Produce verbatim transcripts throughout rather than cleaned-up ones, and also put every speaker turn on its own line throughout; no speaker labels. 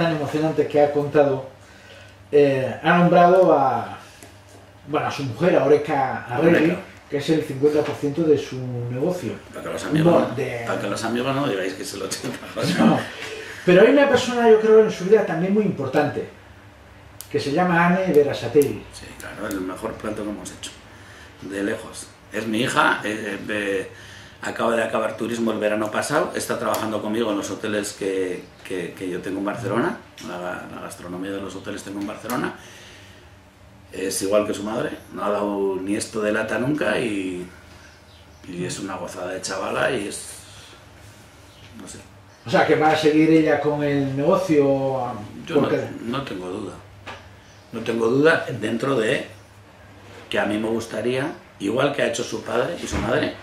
tan emocionante que ha contado, eh, ha nombrado a, bueno, a su mujer, a Oreca Arregui, que es el cincuenta por ciento de su negocio.
Para que los amigos,
bueno,
no,
de...
para que los amigos no digáis que es el ochenta por ciento.
No. Pero hay una persona, yo creo, en su vida también muy importante, que se llama Anne Berasategui.
Sí, claro, el mejor plato que hemos hecho, de lejos. Es mi hija, eh, eh, acaba de acabar turismo el verano pasado, está trabajando conmigo en los hoteles que, que, que yo tengo en Barcelona, la, la gastronomía de los hoteles tengo en Barcelona. Es igual que su madre, no ha dado ni esto de lata nunca y, y es una gozada de chavala y es... no sé.
O sea, que va a seguir ella con el negocio.
Yo no, no tengo duda. No tengo duda dentro de que a mí me gustaría, igual que ha hecho su padre y su madre,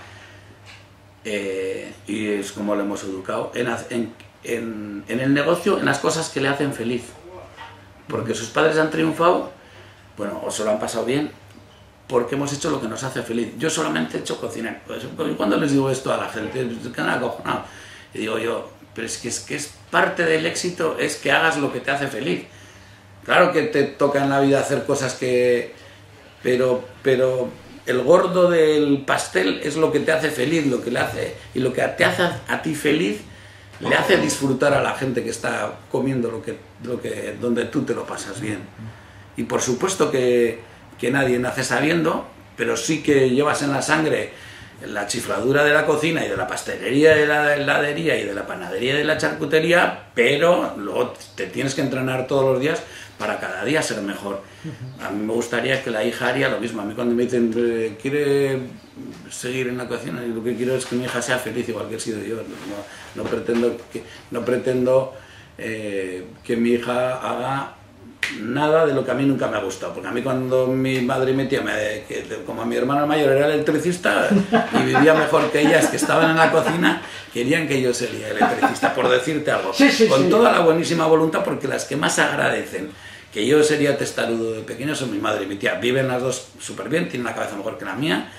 eh, y es como lo hemos educado, en, en, en, en el negocio, en las cosas que le hacen feliz. Porque sus padres han triunfado, bueno, o se lo han pasado bien, porque hemos hecho lo que nos hace feliz. Yo solamente he hecho cocinar. Pues, cuando les digo esto a la gente, quedan acojonados. Y digo yo, pero es que, es que es parte del éxito, es que hagas lo que te hace feliz. Claro que te toca en la vida hacer cosas que... Pero, pero el gordo del pastel es lo que te hace feliz, lo que le hace... Y lo que te hace a ti feliz, le hace disfrutar a la gente que está comiendo lo que, lo que, donde tú te lo pasas bien. Y por supuesto que, que nadie nace sabiendo, pero sí que llevas en la sangre la chifladura de la cocina y de la pastelería, de la heladería y de la panadería y de la charcutería, pero luego te tienes que entrenar todos los días para cada día ser mejor. A mí me gustaría que la hija haría lo mismo. A mí cuando me dicen, ¿quiere seguir en la cocina? Y lo que quiero es que mi hija sea feliz igual que he sido yo. No, no pretendo, que, no pretendo eh, que mi hija haga nada de lo que a mí nunca me ha gustado, porque a mí cuando mi madre y mi tía, me, que, como mi hermano mayor era electricista y vivía mejor que ellas que estaban en la cocina, querían que yo sería electricista, por decirte algo,
sí, sí,
con
sí.
toda la buenísima voluntad, porque las que más agradecen que yo sería testarudo de pequeño son mi madre y mi tía. Viven las dos súper bien, tienen la cabeza mejor que la mía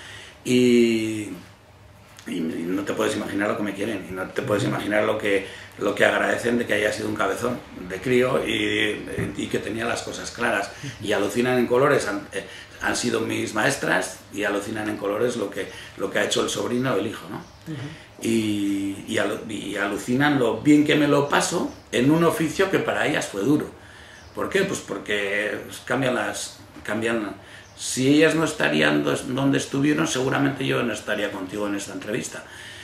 y... y no te puedes imaginar lo que me quieren y no te puedes imaginar lo que, lo que agradecen de que haya sido un cabezón de crío y, y que tenía las cosas claras y alucinan en colores, han, eh, han sido mis maestras y alucinan en colores lo que, lo que ha hecho el sobrino o el hijo, ¿no? Uh-huh. y, y, alu, y alucinan lo bien que me lo paso en un oficio que para ellas fue duro. ¿Por qué? Pues porque cambian las... cambian Si ellas no estarían donde estuvieron, seguramente yo no estaría contigo en esta entrevista.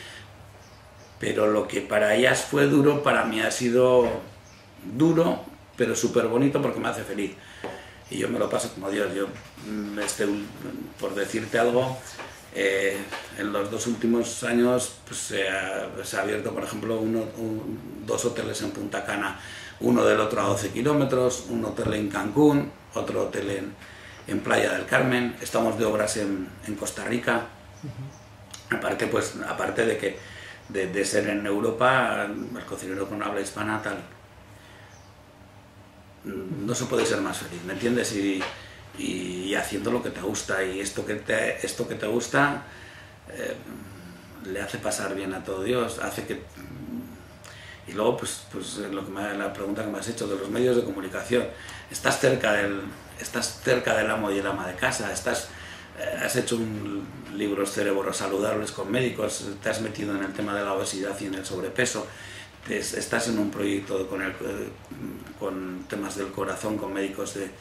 Pero lo que para ellas fue duro, para mí ha sido duro, pero súper bonito porque me hace feliz. Y yo me lo paso como Dios. Yo, este, por decirte algo, eh, en los dos últimos años pues, se, ha, se ha abierto, por ejemplo, uno, un, dos hoteles en Punta Cana, uno del otro a doce kilómetros, un hotel en Cancún, otro hotel en... en Playa del Carmen, estamos de obras en, en Costa Rica. Uh-huh. Aparte, pues, aparte de que de, de ser en Europa, el cocinero con habla hispana, tal, no se puede ser más feliz, ¿me entiendes? Y, y, y haciendo lo que te gusta, y esto que te, esto que te gusta eh, le hace pasar bien a todo Dios, hace que... Y luego, pues, pues lo que me, la pregunta que me has hecho de los medios de comunicación, estás cerca del... estás cerca del amo y el ama de casa, estás, eh, has hecho un libros cerebros saludables con médicos, te has metido en el tema de la obesidad y en el sobrepeso, te, estás en un proyecto con, el, eh, con temas del corazón, con médicos de,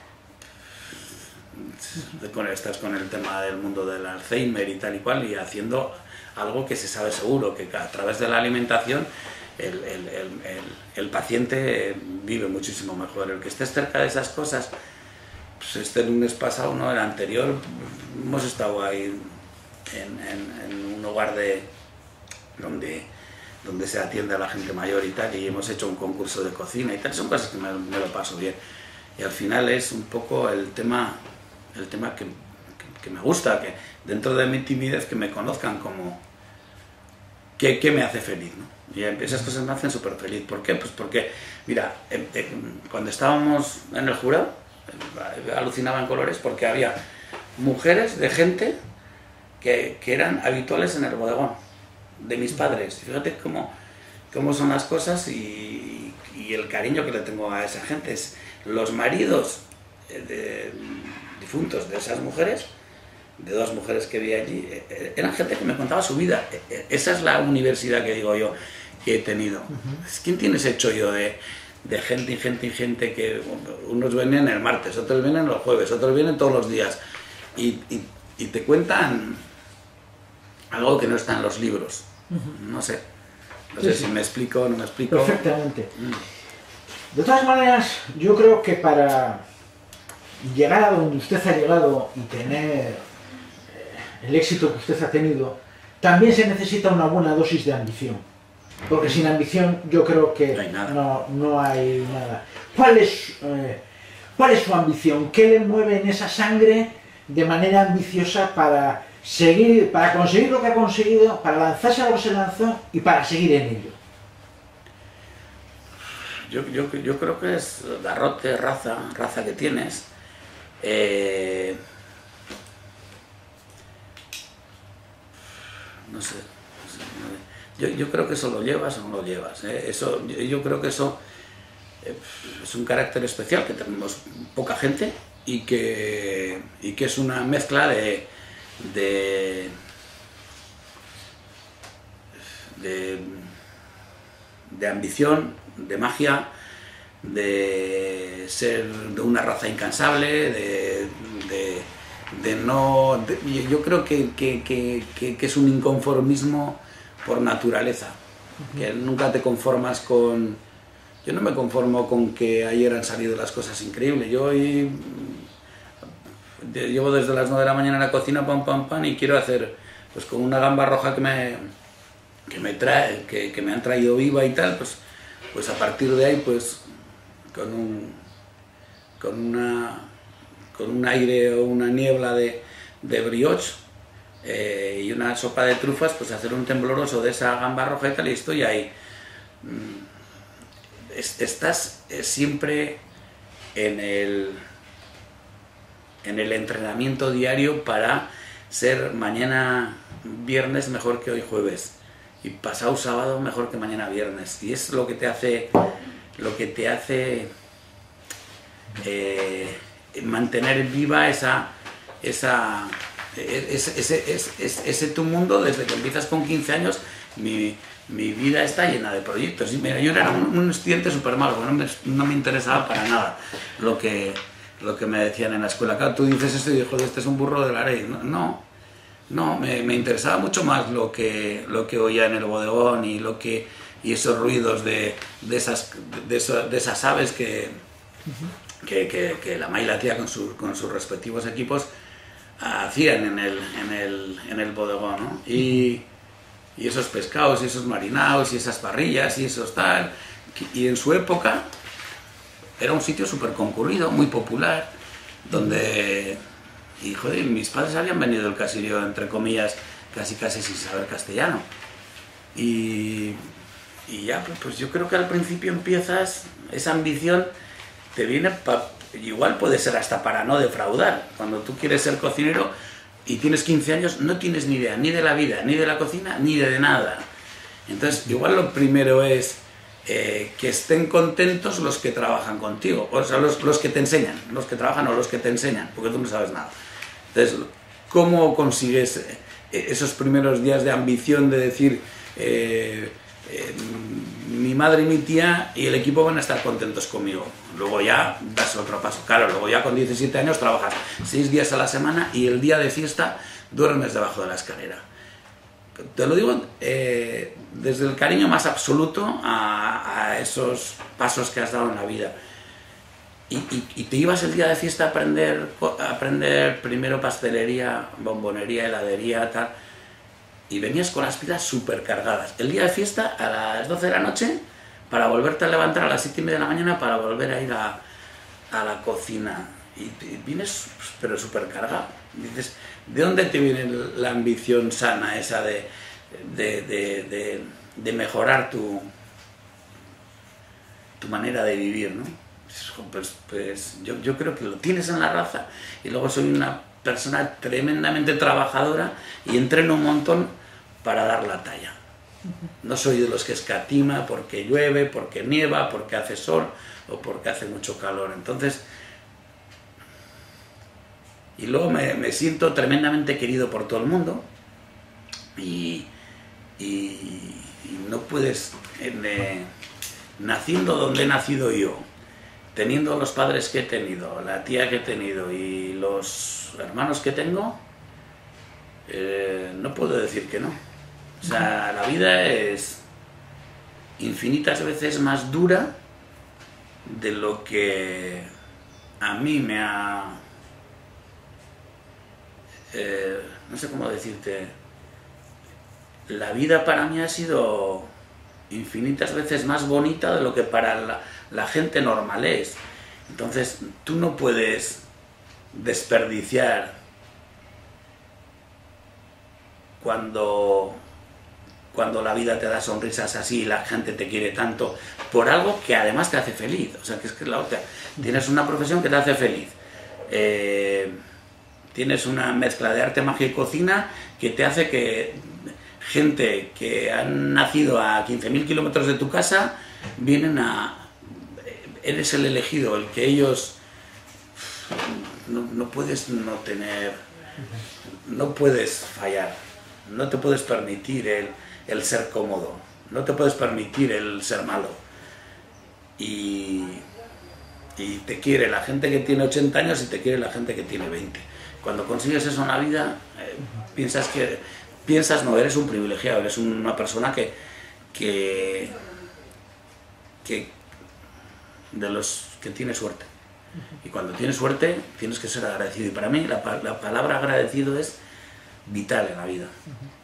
de con, estás con el tema del mundo del Alzheimer y tal y cual, y haciendo algo que se sabe seguro, que a través de la alimentación El, el, el, el, el paciente vive muchísimo mejor. El que estés cerca de esas cosas, pues este lunes pasado, ¿no? El anterior, hemos estado ahí en, en, en un hogar de, donde, donde se atiende a la gente mayor y tal, y hemos hecho un concurso de cocina y tal, son cosas que me, me lo paso bien. Y al final es un poco el tema, el tema que, que, que me gusta, que dentro de mi timidez que me conozcan como qué, qué me hace feliz, ¿no? Y esas cosas me hacen súper feliz. ¿Por qué? Pues porque, mira, eh, eh, cuando estábamos en el jurado, eh, alucinaba en colores porque había mujeres de gente que, que eran habituales en el bodegón de mis padres. Fíjate cómo, cómo son las cosas y, y el cariño que le tengo a esa gente es los maridos de, difuntos de esas mujeres, de dos mujeres que vi allí, eran gente que me contaba su vida. Esa es la universidad que digo yo que he tenido. Uh-huh. ¿Quién tiene ese chollo de, de gente y gente y gente que unos vienen el martes, otros vienen los jueves, otros vienen todos los días y, y, y te cuentan algo que no está en los libros? Uh-huh. No sé. No sé sí, si sí. me explico o no me explico.
Perfectamente. Mm. De todas maneras, yo creo que para llegar a donde usted ha llegado y tener el éxito que usted ha tenido, también se necesita una buena dosis de ambición. Porque sin ambición yo creo que
no hay nada.
No, no hay nada. ¿Cuál es, eh, ¿Cuál es su ambición? ¿Qué le mueve en esa sangre de manera ambiciosa para seguir, para conseguir lo que ha conseguido, para lanzarse a lo que se lanzó y para seguir en ello?
Yo, yo, yo creo que es garrote, raza, raza que tienes. Eh, no sé. No sé yo, yo creo que eso lo llevas o no lo llevas. ¿eh? Eso, yo, yo creo que eso eh, es un carácter especial que tenemos poca gente y que, y que es una mezcla de De, de, de ambición, de magia, de ser de una raza incansable, de, de, de no... De, yo creo que, que, que, que es un inconformismo por naturaleza, uh-huh. que nunca te conformas con... Yo no me conformo con que ayer han salido las cosas increíbles, yo hoy... Llevo desde las nueve de la mañana en la cocina, pam, pam, pam, y quiero hacer, pues con una gamba roja que me, que me trae, que, que me han traído viva y tal, pues, pues a partir de ahí, pues, con un, con una, con un aire o una niebla de, de brioche eh, y una sopa de trufas, pues hacer un tembloroso de esa gamba roja y tal, y estoy ahí. Estás siempre en el... en el entrenamiento diario para ser mañana viernes mejor que hoy jueves y pasado sábado mejor que mañana viernes, y es lo que te hace lo que te hace eh, mantener viva esa esa ese, ese, ese, ese tu mundo. Desde que empiezas con quince años mi, mi vida está llena de proyectos. Y mira, yo era un, un estudiante súper malo, no me, no me interesaba para nada lo que lo que me decían en la escuela. Claro, tú dices esto y dices, joder, este es un burro de la ley. No, no, no me, me interesaba mucho más lo que, lo que oía en el bodegón y, lo que, y esos ruidos de, de, esas, de, eso, de esas aves que, uh-huh. que, que, que la May y la tía con, su, con sus respectivos equipos hacían en el, en el, en el bodegón, ¿no? Y, y esos pescados y esos marinados y esas parrillas y esos tal. Y en su época era un sitio súper concurrido, muy popular, donde, y joder, mis padres habían venido del caserío, entre comillas, casi casi sin saber castellano. Y, y ya, pues yo creo que al principio empiezas, esa ambición te viene, pa, igual puede ser hasta para no defraudar. Cuando tú quieres ser cocinero y tienes quince años, no tienes ni idea, ni de la vida, ni de la cocina, ni de nada. Entonces, igual lo primero es... Eh, que estén contentos los que trabajan contigo, o sea, los, los que te enseñan, los que trabajan o los que te enseñan, porque tú no sabes nada. Entonces, ¿cómo consigues eh, esos primeros días de ambición de decir, eh, eh, mi madre y mi tía y el equipo van a estar contentos conmigo? Luego ya das otro paso. Claro, luego ya con diecisiete años trabajas seis días a la semana y el día de fiesta duermes debajo de la escalera. Te lo digo eh, desde el cariño más absoluto a, a esos pasos que has dado en la vida. Y, y, y te ibas el día de fiesta a aprender, a aprender primero pastelería, bombonería, heladería, tal, y venías con las pilas súper cargadas. El día de fiesta a las doce de la noche para volverte a levantar a las siete y media de la mañana para volver a ir a, a la cocina. Y, y vienes pero súper cargado. Dices, ¿de dónde te viene la ambición sana esa de, de, de, de, de mejorar tu, tu manera de vivir, ¿no? Pues, pues yo, yo creo que lo tienes en la raza, y luego soy una persona tremendamente trabajadora y entreno un montón para dar la talla. No soy de los que escatima porque llueve, porque nieva, porque hace sol o porque hace mucho calor. Entonces, y luego me, me siento tremendamente querido por todo el mundo y, y, y no puedes, eh, naciendo donde he nacido yo, teniendo los padres que he tenido, la tía que he tenido y los hermanos que tengo, eh, no puedo decir que no. O sea, la vida es infinitas veces más dura de lo que a mí me ha... Eh, no sé cómo decirte. La vida para mí ha sido infinitas veces más bonita de lo que para la, la gente normal es. Entonces, tú no puedes desperdiciar cuando... cuando la vida te da sonrisas así y la gente te quiere tanto por algo que además te hace feliz. O sea, que es que es la otra. Tienes una profesión que te hace feliz. Eh, tienes una mezcla de arte, magia y cocina que te hace que gente que han nacido a quince mil kilómetros de tu casa vienen a... Eres el elegido, el que ellos... No, no puedes no tener... No puedes fallar. No te puedes permitir el... el ser cómodo, no te puedes permitir el ser malo. Y, y te quiere la gente que tiene ochenta años y te quiere la gente que tiene veinte. Cuando consigues eso en la vida, eh, piensas que, piensas no, eres un privilegiado, eres una persona que, que, que de los que tiene suerte. Y cuando tienes suerte, tienes que ser agradecido. Y para mí la, la palabra agradecido es vital en la vida.